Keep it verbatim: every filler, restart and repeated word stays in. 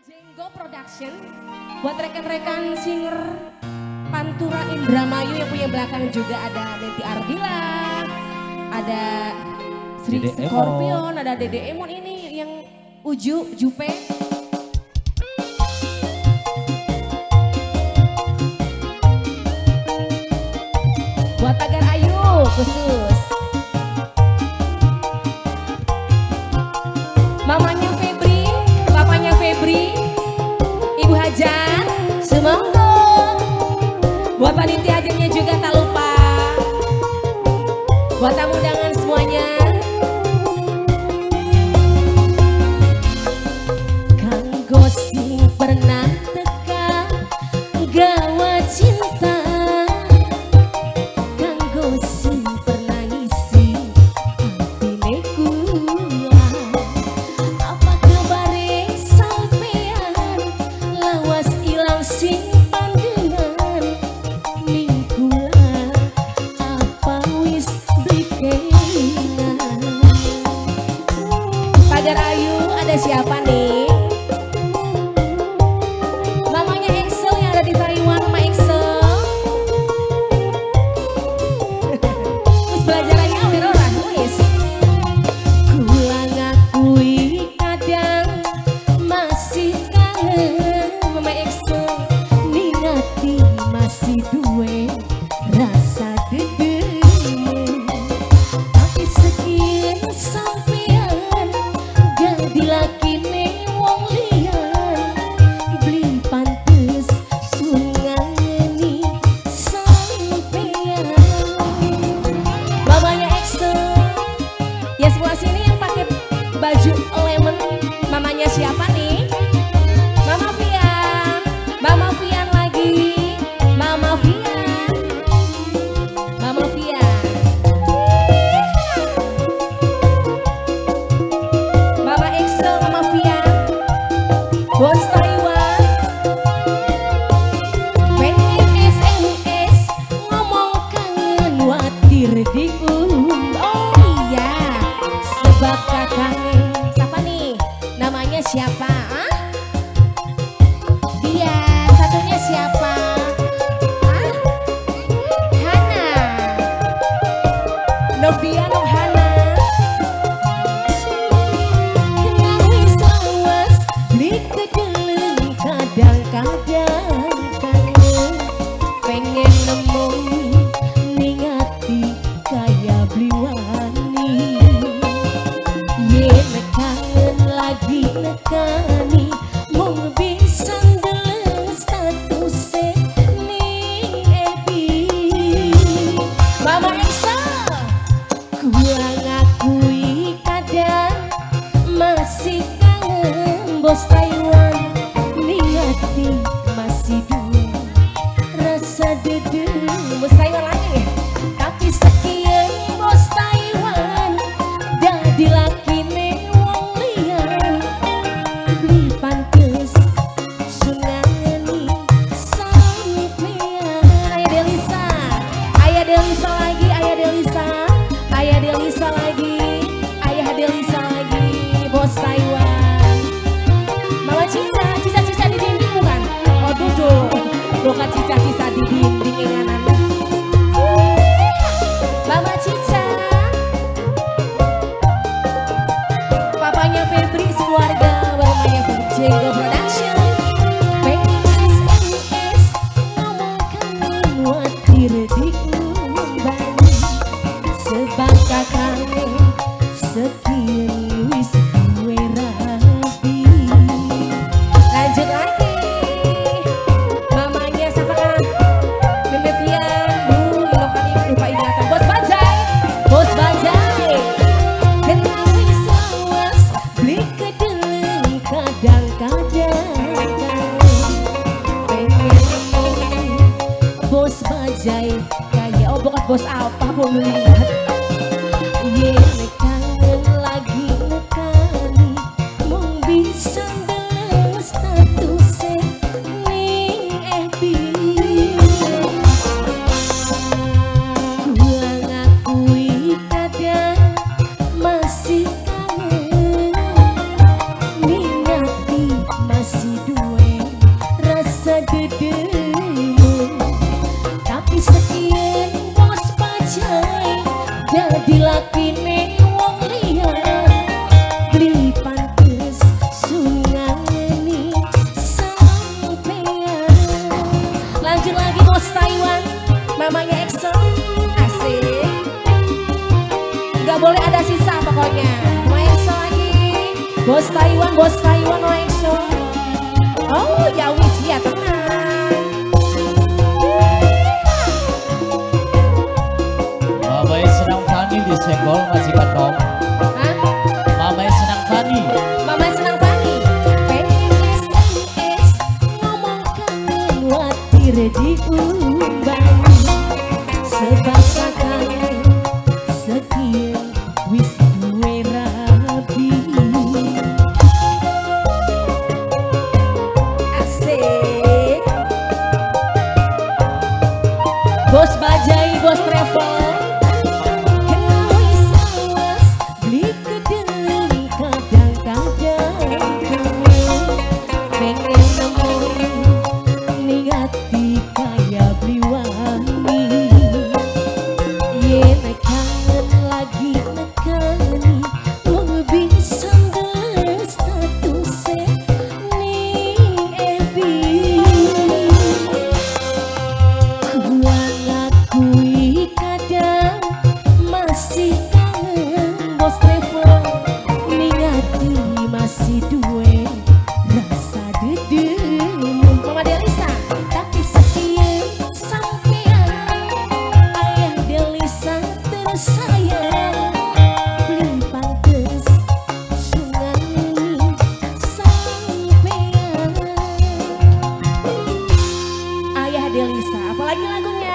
Jenggo Production buat rekan-rekan singer Pantura Indramayu yang punya belakang juga ada Neti Ardila, ada Sri Dede Scorpion, ada Dede Emon ini yang Uju, Jupe. Buat Tagar Ayu khusus. Mamanya Febri, papanya Febri, Ibu Hajar, semoga. Buat panitia hadirnya juga tak lupa. Buat tamu undangan semuanya. Kanggo sing pernah teka gawa cinta, kanggo sing pernah ngisi hatine kula. Apa kabare sampean lawas ilang sing pandengan ning kula, apa wis dikenal. Pagar Ayu ada siapa nih? Mamanya Excel yang ada di Taiwan, Mama Excel. Terus belajarannya awir orang, wis. Kula ngakui kadang masih kangen Mama Excel, ningati masih duwe rasa dedemu. Tapi sekian sampean ganti lakine wong liyan, beli pantes sungani sampean. Mamanya Excel ya, sebelah sini yang pakai baju lemon, mamanya siapa nih? Mama Fian, Mama Fian lagi, Mama Fian, Mama Fian, Mama Excel, Mama Fian, Bos Taiwan, pengen S M S ngomong kangen watir diundang. Oh iya, sebab kakaknya siapa nih? Namanya siapa? Ah? Dia, satunya siapa? Ah? Hana, Novia Noh Hana. Kenal wis lawas, beli kedeleng kadang-kadang kangen, pengen nemu ning ati kaya bliwani. Yen kangen lagi nekani, mung bisa ndeleng statuse ning F B. Mama Excel, kula ngakui kadang masih kangen Bos Taiwan, ningati masih duwe rasa dedem. Bos Taiwan lagi, tapi sekian Bos Taiwan dadi lakine wong liyan, beli pantes sungani sampean. Ayah Delisa, Ayah Delisa lagi, Ayah Delisa, Ayah Delisa lagi, Ayah Delisa lagi, Bos Taiwan. Mama Cica, Cica-cica di dinding bukan? Oh duduk, bukan cica-cica di dinding inganan. Mama Cica, papanya Febri sekeluarga, mamanya Febri. Jenggo Production, pengen S M S ngomong kangen watir diundang, sebab kakaknya sekian wis duwe rapi. Lanjut lagi, mamanya siapa? Meme Fian, Bu, Inokan lupa ingatan. Bos Bajai, Bos Bajai. Kenal wis lawas, beli kedeleng kadang-kadang pengen Bos Bajai kayak, oh bukan bos apa, aku melihat. Yen kangen lagi nekani, mung bisa ndeleng statuse ning F B. Kula ngakui kadang masih kangen, ningati masih Bos Taiwan, bos Taiwan no action. Oh ya wis ya tenang. Mamai senang Fani disenggol majikan Tom. Hah? Mamai senang Fani. Mama senang Fani. Pengen es es ngomong kangen watir diumbang. Sebab kangen sekian wis duwe rapi. Asik. Bos Bajai, bos travel. Masih duwe rasa dedem Mama Delisa tapi setia sampean Ayah Delisa tersayang beli pantes sungan sampean Ayah Delisa apalagi lagunya